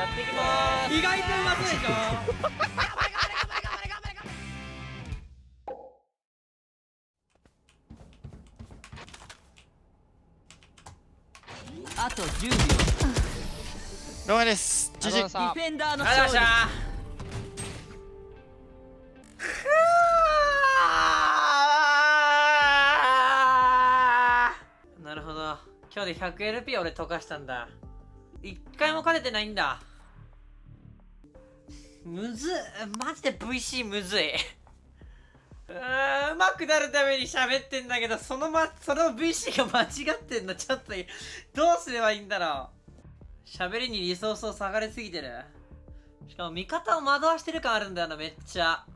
やっていきまーす。 意外とうまそうでしょ。 あと10秒。 了解です。 ありがとうございました。 ディフェンダーのありがとうございま勝した。なるほど。今日で 100LP 俺溶かしたんだ。一回も勝ててないんだ。むずっ。マジで VC むずい。うまくなるために喋ってんだけど、その VC が間違ってんの。ちょっと、どうすればいいんだろう。喋りにリソースを割かれすぎてる。しかも味方を惑わしてる感あるんだよな、めっちゃ。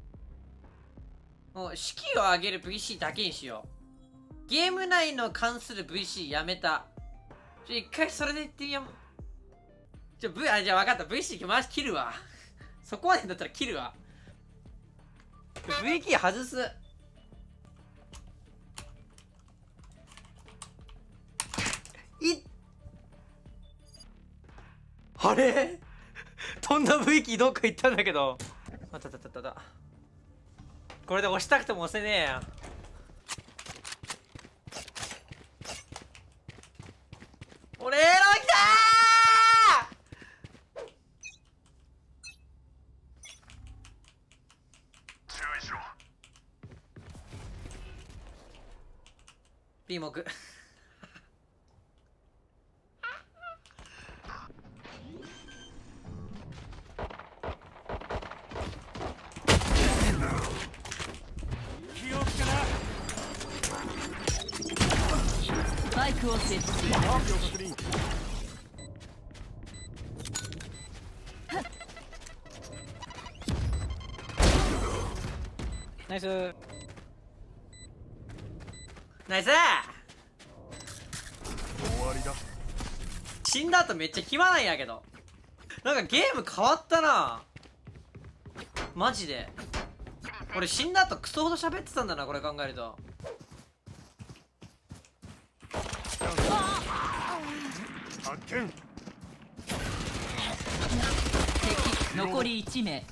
もう、士気を上げる VC だけにしよう。ゲーム内の関する VC やめた。一回それで言ってみよう。じゃあ分かった。VC マジ切るわ。そこまでだったら切るわ。V キー外す。あれ飛んだ V キーどっか行ったんだけど。あった。これで押したくても押せねえや。俺の来たー。注意しろ。ピーモク。 スパイクを設置。 ナイス。 ナイス。死んだ後めっちゃ暇なんやけど。なんかゲーム変わったな。マジで。俺死んだ後クソほど喋ってたんだな、これ考えると。 発見。 敵残り1名。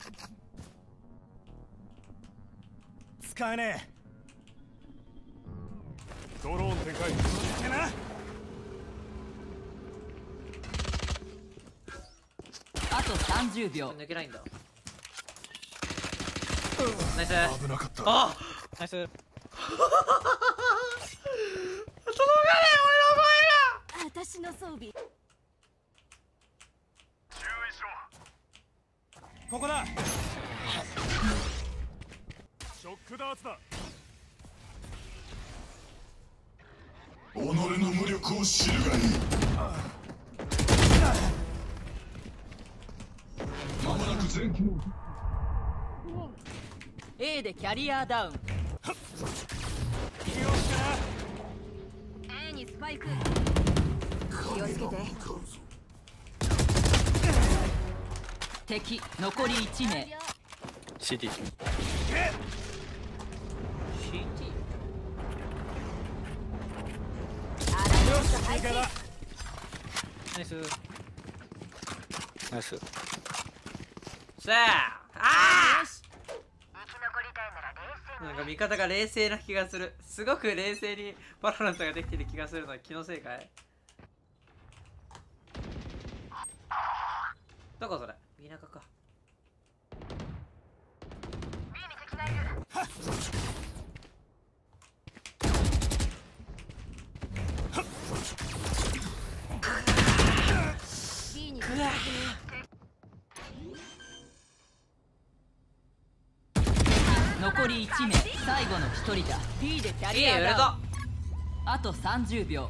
使えねえ。ドローン展開してな。 あと30秒。 抜けないんだ。ナイス。 危なかった。 あっナイス。 届かねえ、俺の声が。 私の装備。 注意しろ。ここだ。ショックダーツだ。 己の無力を知るがいい。まもなく全機能。 A でキャリアダウン。 気をつけな。 A にスパイク。気をつけて。 敵残り1名。 CD。 CT。 いいかだ。 ナイス。ナイス。 さあ、ああ。なんか味方が冷静な気がする。すごく冷静にバロナントができてる気がするのは気のせいかい。どこそれ。右中か。 残り1名。最後の1人だ。 B でキャいいリア売れた。 ダウン。あと30秒。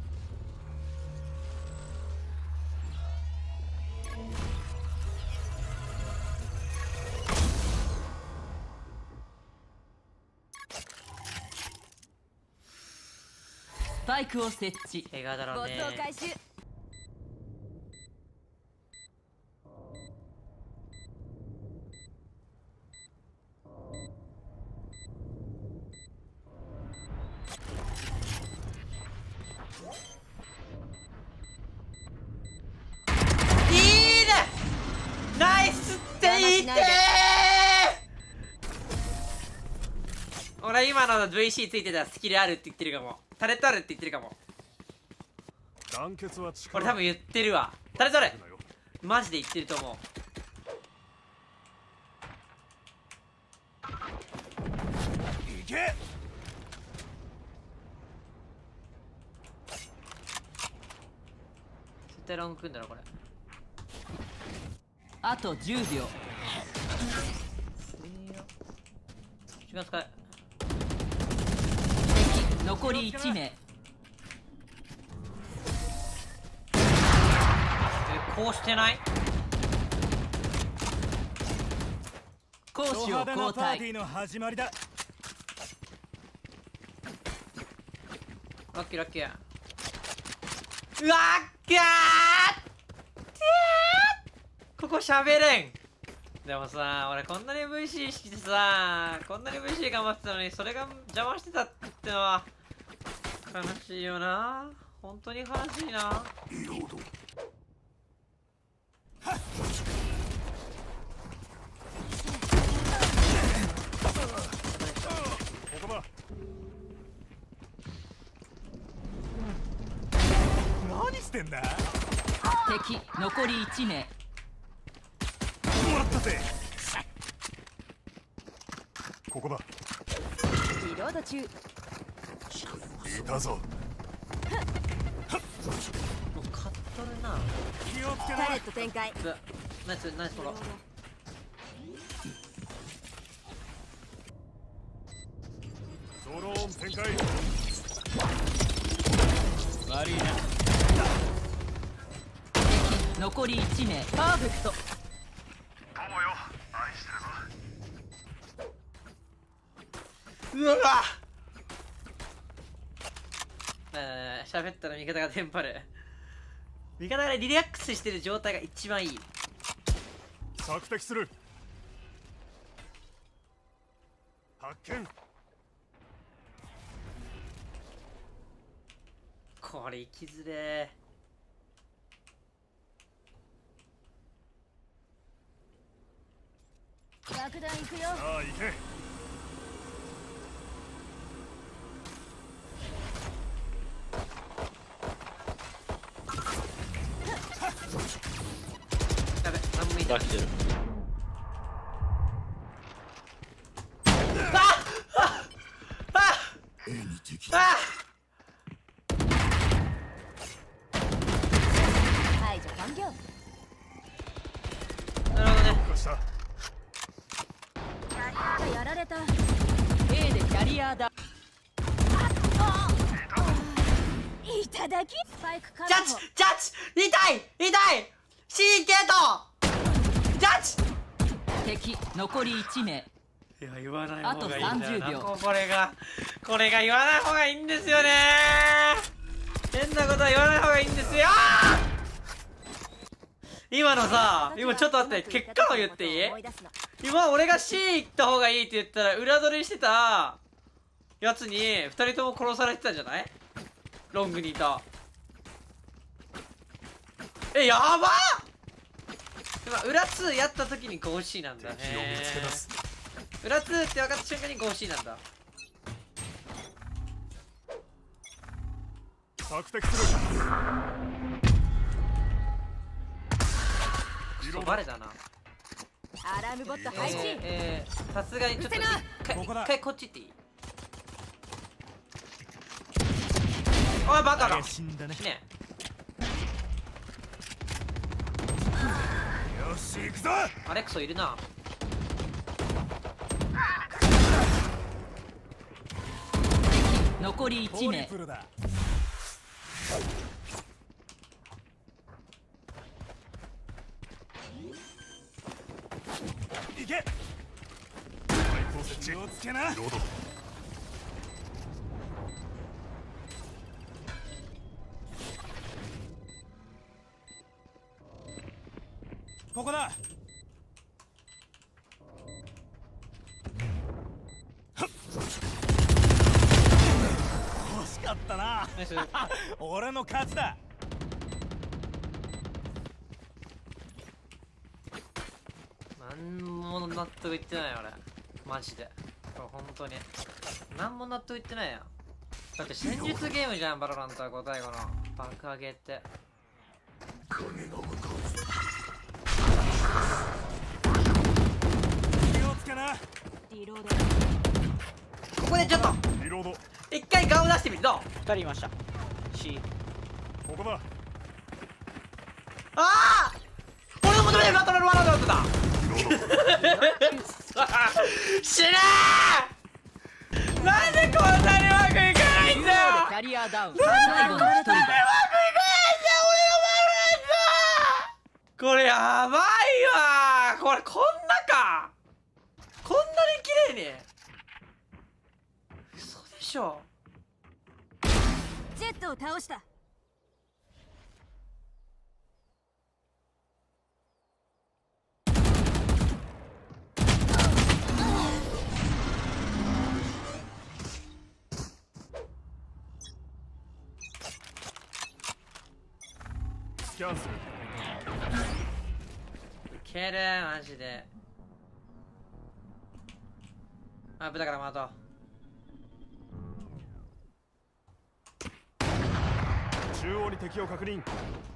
スパイクを設置。 怪我だろうね。 没頭回収。 いい俺今の VC ついてたらスキルあるって言ってるかも。タレットあるって言ってるかも。 団結は力。 俺多分言ってるわ。タレットある。 なよ。 マジで言ってると思う。 いけ。 絶対ロング組んだろこれ。 あと10秒。 時間使え。 敵残り1名。 こうしてない？ 攻守を交ド派手なパーティ代。 ーの始まりだ。 ラッキーラッキー。うわっきゃーここ喋れん。でもさ、俺こんなに VC してさ、こんなに VC 頑張ってたのにそれが邪魔してたってのは悲しいよな。本当に悲しいな。 ここだ。何してんだ。 敵残り1名。 もらったぜ。ここだ。 リロード中。 いたぞ。 もう買っとるな。 気をつけなタレッ。ト展開。 ナイスナイスフォロー。 ドローン展開。 悪いな。敵残り1名。パーフェクト。 うわ喋ったら味方がテンパる。味方がリラックスしてる状態が一番いい。 索敵する。発見。 これ生きづれ爆弾行くよ。 さあ行け。 やべ、何もいない。 ラッキー。 排除完了。 なるほどね。 どうした。 やられた。 A でキャリアだ。 いただき。スパイク確ジャッジ保。 ジャッジ痛い痛い !C ゲートジャッジ敵残り1名。 いや、言わない方がいいんだよな。 あと30秒これが言わない方がいいんですよね。変なことは言わない方がいいんですよ。今のさ、今ちょっと待って、結果を言っていい？今俺が C 行った方がいいって言ったら裏取りしてたやつに2人とも殺されてたんじゃない？ロングにいた。やばっ。今裏2やった時に 5C なんだね。 敵を見つけ出す。 裏2って分かった瞬間に 5C なんだ。 索敵する。 ちょっとバレたな。 アラームボット配置。 さすがにちょっとここだ一回こっち行っていい？おいバカが死んだね。 ねよし行くぞ。 アレクソいるな。 残り1 トリ名。 プルだ。行け。気をつけな。ロード。ここだ。惜しかったな。 ナイス。 俺の勝ちだ。 なんも納得いってない俺マジで。 本当に何も納得いってないやん。だって戦術ゲームじゃんバロラントは。5対5の爆上げって気をつけな。 リロード。 ここでちょっとリロード。 一回顔出してみる。どう？ 2人いました。C。 ここだ。 ああ俺の求めてるバトルのワールドだ死ねー。なんでこんなにうまくいかないんだよ。 キャリアダウン最後の一人だ。 これやばいわ。これこんなか。こんなに綺麗に。嘘でしょ。 ジェットを倒した。 スキャンする。 いけるマジで。あぶだからまた中央に敵を確認。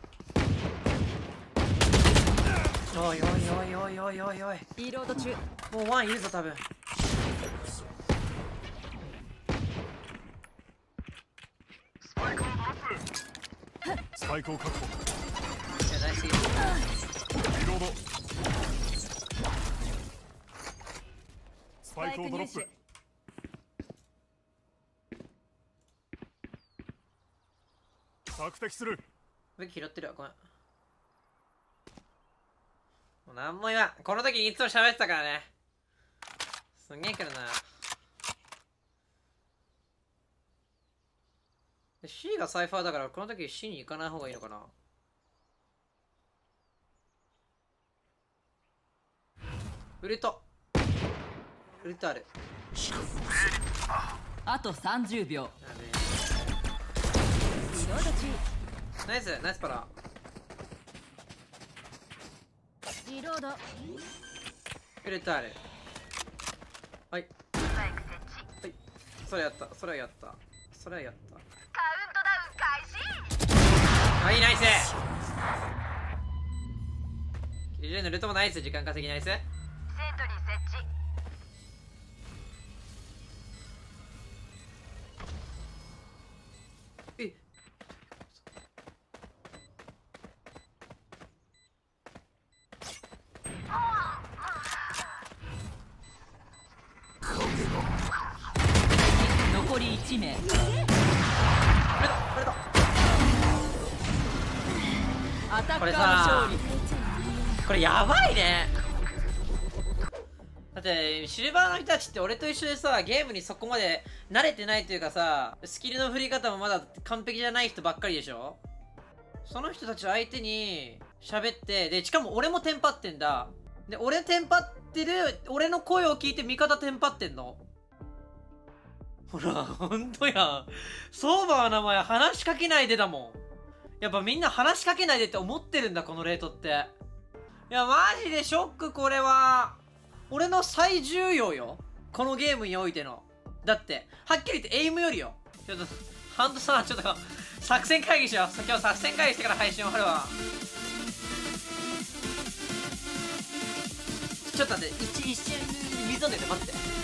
おいおいおいおいおいおいおい。 リロード中。 もうワンいるぞ多分。 スパイクを確保。 いやナイス。 リロード。スパイクをドロップ。索敵する。 武器拾ってるわ。ごめん。もうなんも言わん。この時にいつも喋ってたからね。すんげえ来るな。で C がサイファーだからこの時 C に行かない方がいいのかな。ウルトウルトある。 あと30秒。 やべリロード中。 え。ナイスナイスパラ。 リロード。 ウルトある。はいはいそれやった。それやったそれやった。はいナイス。キリルのルトもナイス。時間稼ぎナイス。え残り1名。 これだアタッカーのこれさ勝利。 これやばいね。だってシルバーの人たちって俺と一緒でさゲームにそこまで慣れてないというかさスキルの振り方もまだ完璧じゃない人ばっかりでしょ。その人たち相手に喋ってでしかも俺もテンパってんだ。で俺テンパってる俺の声を聞いて味方テンパってんの。ほらほんとやん。相場の名前話しかけないでだもん。やっぱみんな話しかけないでって思ってるんだこのレートって。いやマジでショック。これは俺の最重要よこのゲームにおいての。だってはっきり言ってエイムよりよ。ちょっとハンドさんちょっと作戦会議しよう。今日作戦会議してから配信終わるわ。ちょっと待って一瞬水飲んでて待って。